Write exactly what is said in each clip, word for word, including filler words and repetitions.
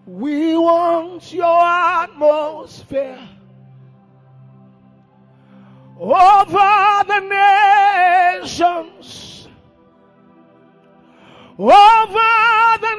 We want your atmosphere over the nations, over the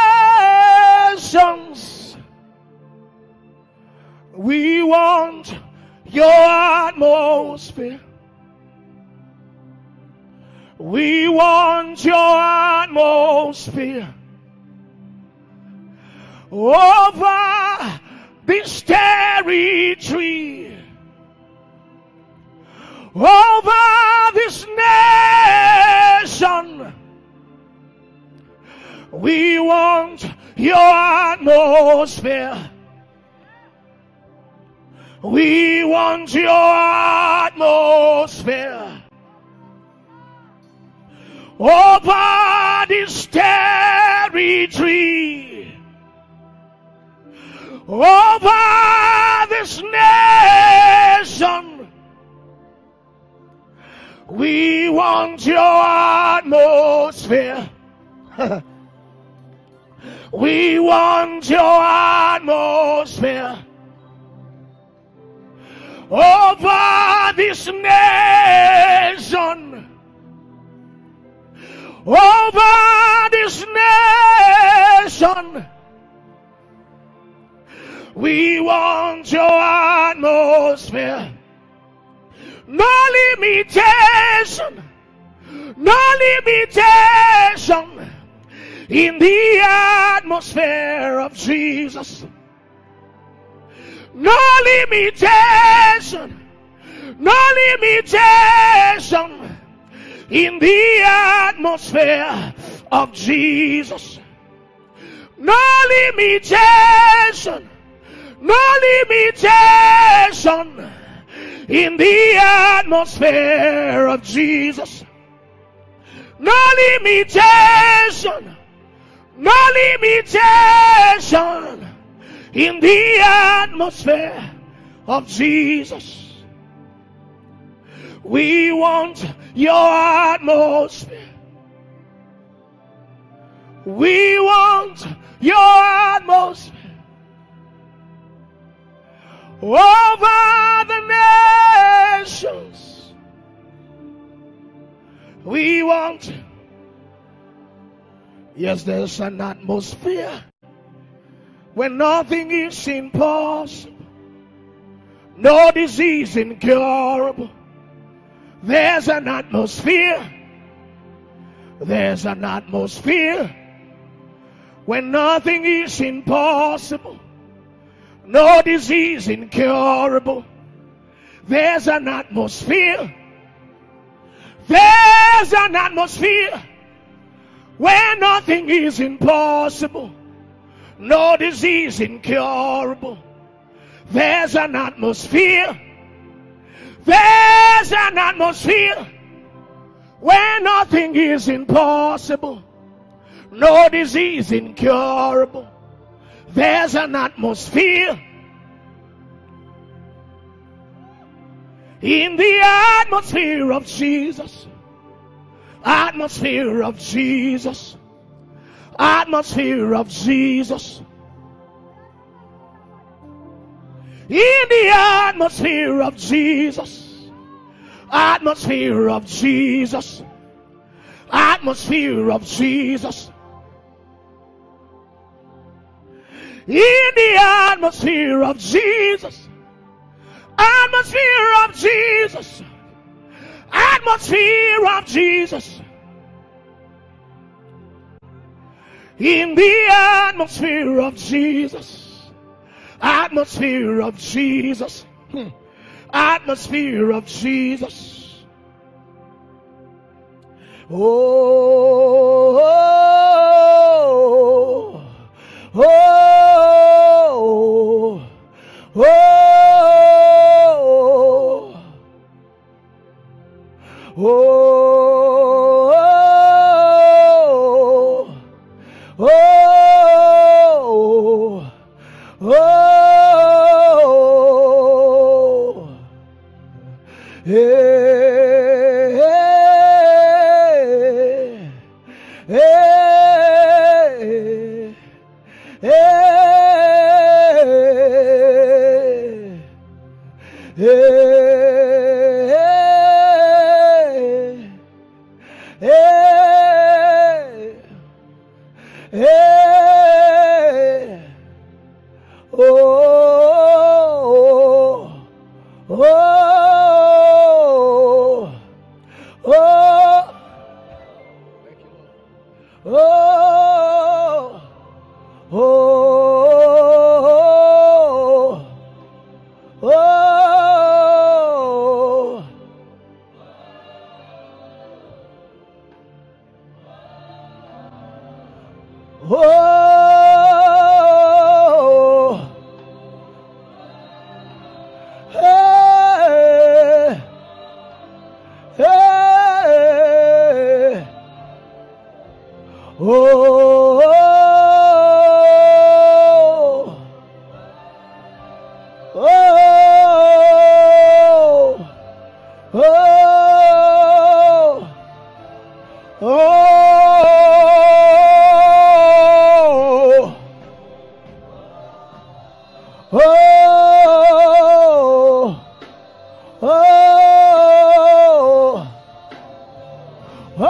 nations. We want your atmosphere. We want your atmosphere over this territory, over this nation. We want your atmosphere. We want your atmosphere over this territory, over this nation. We want your atmosphere. We want your atmosphere over this nation, over this nation. We want your atmosphere. No limitation, no limitation in the atmosphere of Jesus. No limitation, no limitation in the atmosphere of Jesus. No limitation, no limitation in the atmosphere of Jesus. No limitation, no limitation in the atmosphere of Jesus. We want your atmosphere. We want your atmosphere over the nations. We want, yes, there's an atmosphere when nothing is impossible, no disease incurable. There's an atmosphere, there's an atmosphere when nothing is impossible, no disease incurable. There's an atmosphere, there's an atmosphere where nothing is impossible, no disease incurable. There's an atmosphere, there's an atmosphere where nothing is impossible, no disease incurable. There's an atmosphere. In the atmosphere of Jesus, atmosphere of Jesus, atmosphere of Jesus. In the atmosphere of Jesus, atmosphere of Jesus, atmosphere of Jesus. In the atmosphere of Jesus, atmosphere of Jesus, atmosphere of Jesus. In the atmosphere of Jesus, atmosphere of Jesus, atmosphere of Jesus. Oh, oh, oh, oh, oh, oh, oh, oh, hey, hey, hey, hey. Oh, oh, oh, hey, hey, oh, oh, oh, oh. Oh, oh, oh,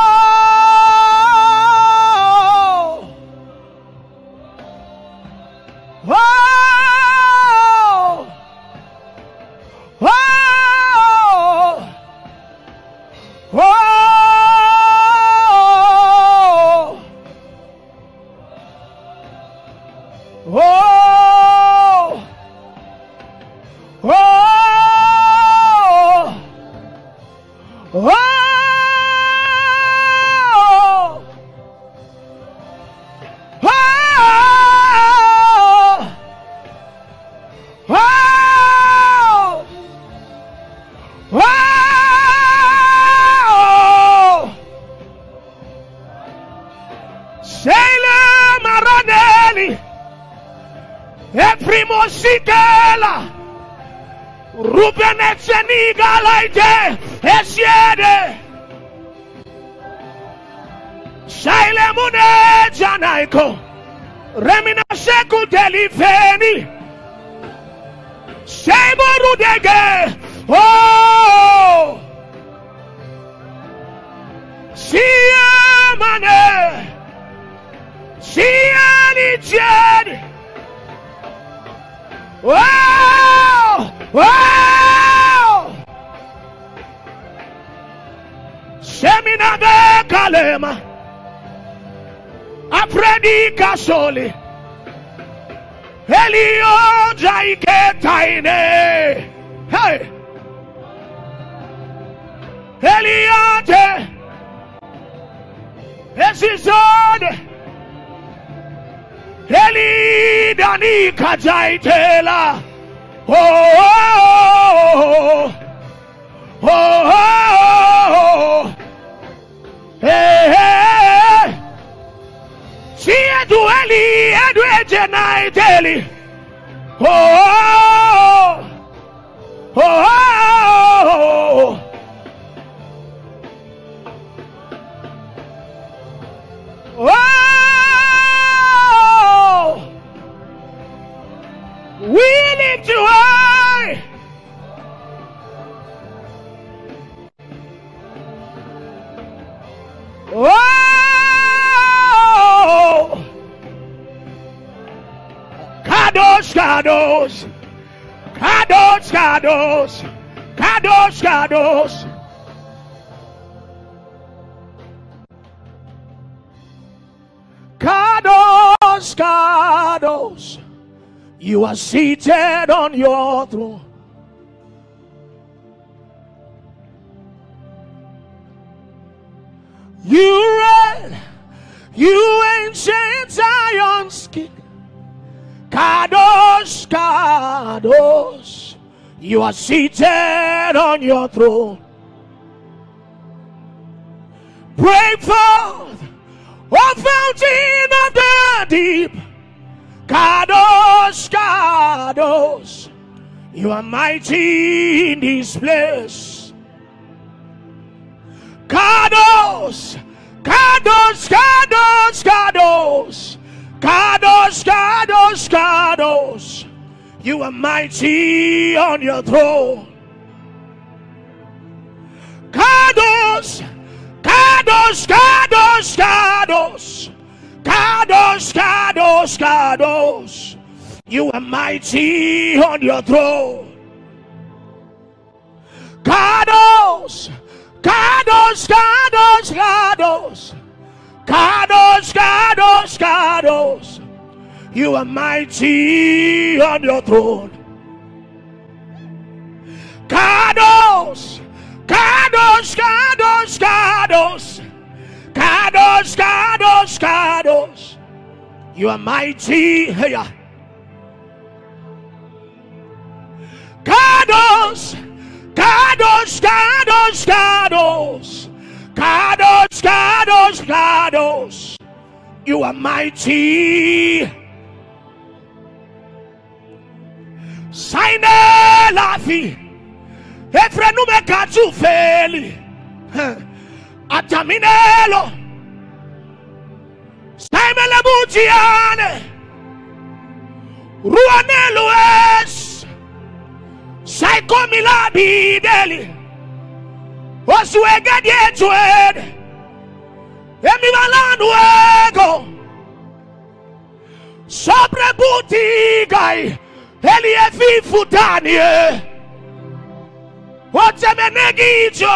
Sitela Ruben Echeniga Laite Esiede Shaile Mune Janaiko Remina Sheku Delifeni Shemo Rudege Oh Sia Mane Sia Nijedi Wow! Wow! Semina de Kalema Apredi Kasoli Elio Jaike Taine Hey Eliote Esizode Eli Dani Kajaitela Oh oh oh oh, oh. Hey hey Si edu Eli edu Ejenaiteli Oh oh oh oh oh We lift you high. Oh, Kadosh, Kadosh, Kadosh, Kadosh, Kadosh, Kadosh. Kadosh, Kadosh. You are seated on your throne. You reign, you ancient Zion's king. Kadosh, Kadosh. You are seated on your throne. Break forth, O fountain of the deep. Kadosh, Kadosh, you are mighty in this place. Kadosh, Kadosh, Kadosh, Kadosh, Kadosh, Kadosh, Kadosh, you are mighty on your throne. Kadosh, Kadosh, Kadosh, Kadosh, Kadosh, Kadosh, Kadosh, you are mighty on your throne. Kadosh, Kadosh, Kadosh, Kadosh, Kadosh, Kadosh, Kadosh, You are mighty on your throne. Kadosh, Kadosh, Kadosh, Kadosh, Kadosh, Kadosh, Kadosh. You are mighty. Hey, Kadosh, Kadosh, Kadosh, Kadosh, Kadosh, Kadosh, Kadosh. You are mighty. Saine lafi. Efrenu me katu feli. Ataminelo. Saime le butiane. Ruanelo es. Saiko milabi deli. Osuega dietwed. Emi malanu ego. Sobre butigai. Eli efi futanie. Otemenegijo.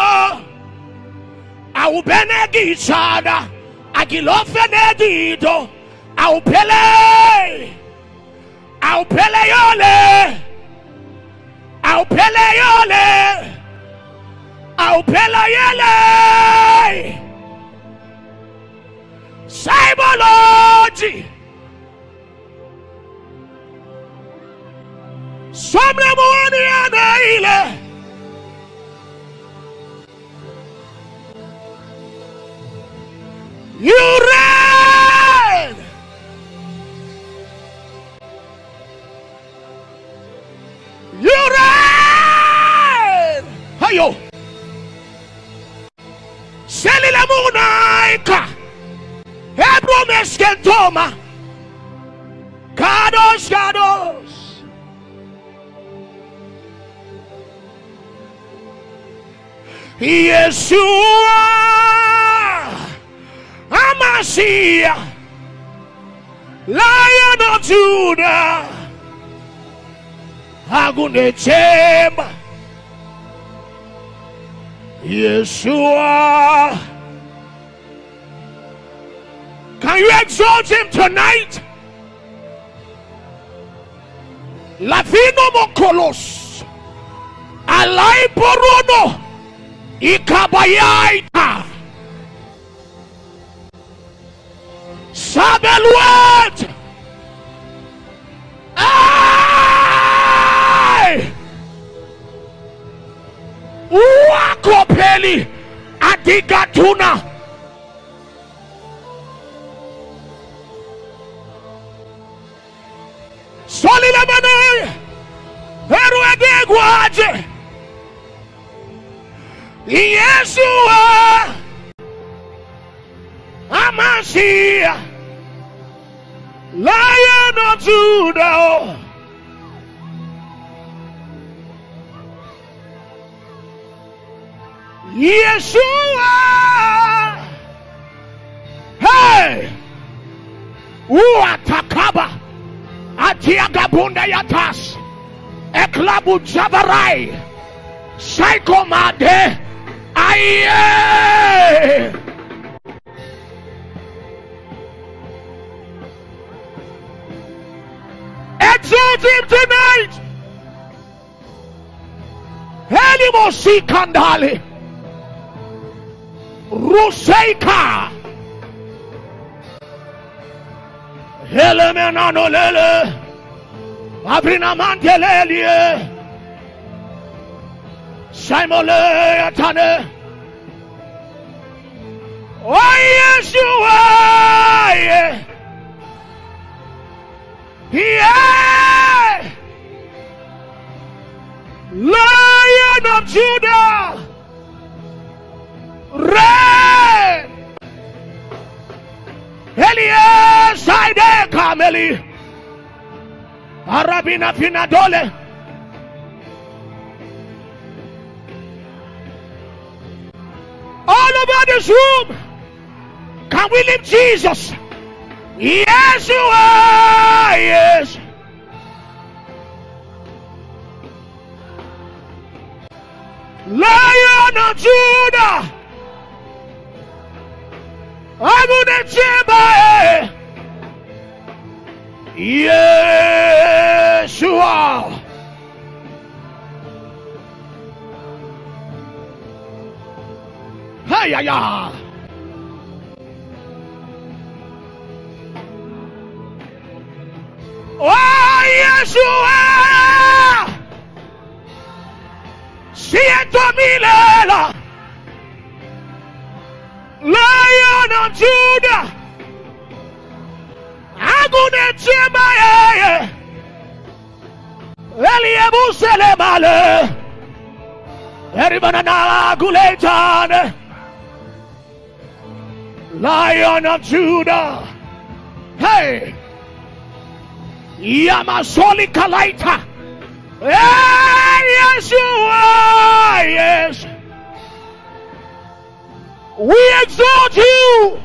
Au benegichada. Agilofenedido. Au pele. Au pele yole. Au pele yole. Au pele yole. Saibology. Sombre muoni anaile. You reign. You reign. Hayo. Seli la munaika. Hebro meskentoma. Kadosh, Kadosh. Yeshua Amashia, Lion of Judah, Agune Chemba. Yeshua, can you exalt him tonight? Lavino Mokolos, Alai Porono, Ikabayaita, Sabeluet, Ay, Uakopeli, Adigatuna, Solilamane, Heruede Guaje. Yeshua Amashia, Lion of Judah. Yeshua, hey, Uatakaba, Atiagabunda Yatas, Eklabu Javarai, Saikomade. Aye. Exalt him tonight. Helimosi Kandali Ruseika Helemenano Lele Abrina Mantelelie Simole Atane. Oh Yeshua, yeah, Lion of Judah, reign. Elie Saide Kameli, Arabina Finadole. All over this room, can we lift Jesus? Yes, you are. Yes. Lion of Judah, I'm gonna chamber. Yeshua. Hey, yeah, yeah. Oh, Yeshua. Siento milela. Lion of Judah. Agune Chemaye. Eliebu Selemale. Eribanana Guletan. Lion of Judah. Hey. Yamasoli Kalaita. Hey, Yeshua. Yes. We exalt you.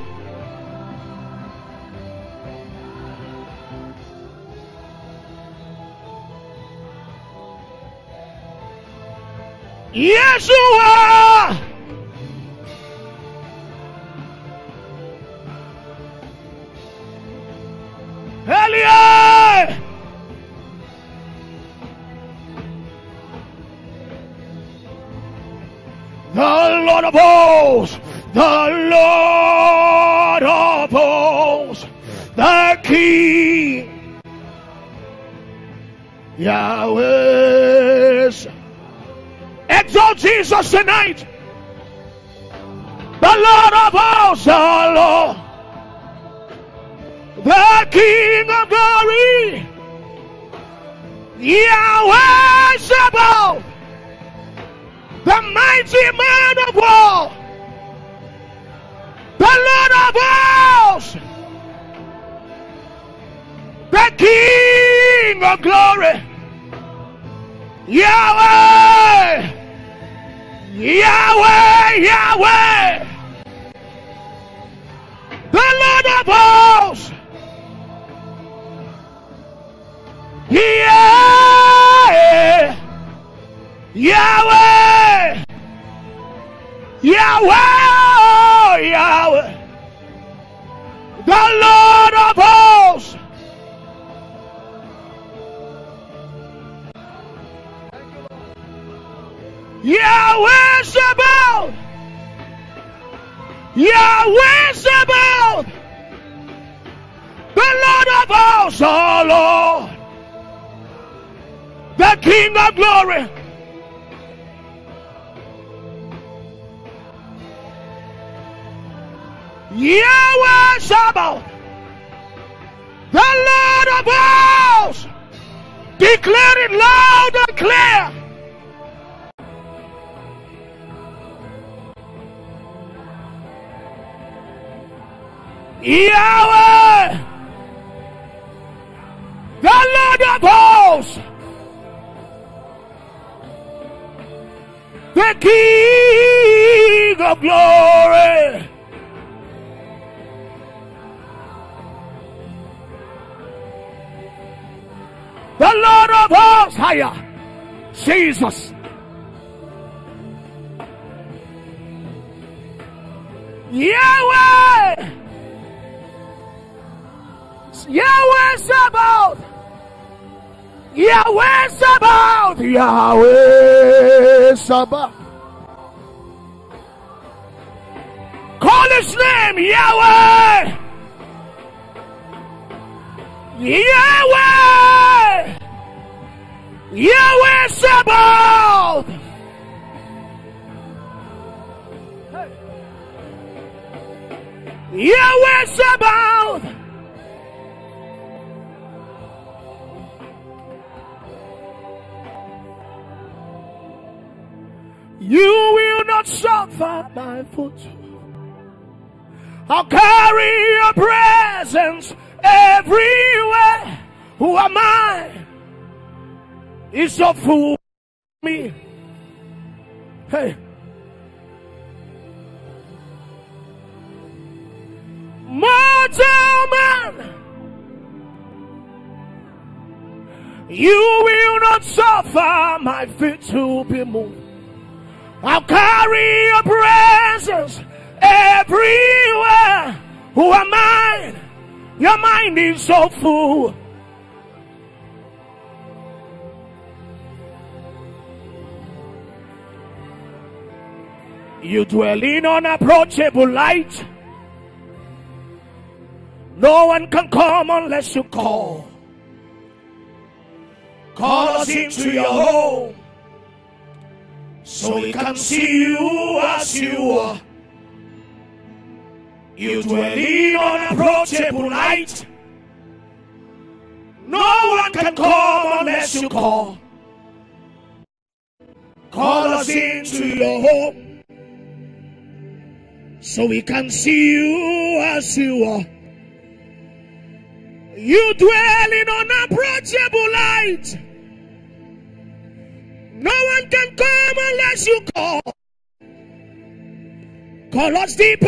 Yeshua. Elia. The Lord of hosts, the Lord of hosts, the King, Yahweh. Exalt Jesus tonight. The Lord of hosts, the Lord, the King of glory, Yahweh Sabaoth, the mighty man of war, the Lord of hosts, the King of glory, Yahweh, Yahweh, Yahweh, the Lord of hosts, yeah, Yahweh, Yahweh, Yahweh, the Lord of hosts. Yahweh Sabaoth, Yahweh Sabaoth, the Lord of hosts, oh Lord, the King of glory. Yahweh Sabaoth, the Lord of hosts. Declare it loud and clear. Yahweh, the Lord of hosts, the King of glory. The Lord of hosts, higher, Jesus. Yahweh, Yahweh Sabaoth, Yahweh Sabaoth, Yahweh Sabaoth. Call his name, Yahweh, Yahweh, Yahweh Sabaoth. Yahweh Sabaoth. You will not suffer my foot. I'll carry your presence everywhere. Who am I? It's so full of me. Hey. Mortal man, you will not suffer my feet to be moved. I'll carry your presence everywhere. Who am I? Your mind is so full You dwell in unapproachable light. No one can come unless you call. Call us into your home so we can see you as you are. You dwell in unapproachable light. No one can come unless you call. Call us into your home so we can see you as you are. You dwell in unapproachable light. No one can come unless you call. Call us deeper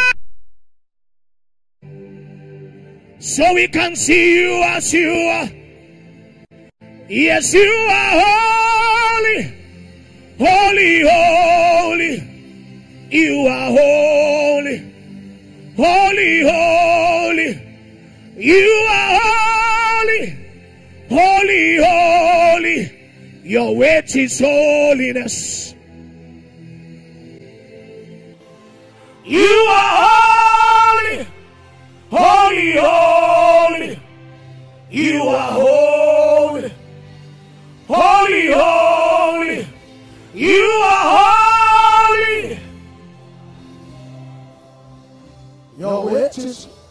so we can see you as you are. Yes, you are holy, holy, holy. You are holy, holy, holy. You are holy, holy, holy. Your weight is holiness. You are holy, holy, holy. You are holy, holy, holy. You are holy. Your weight is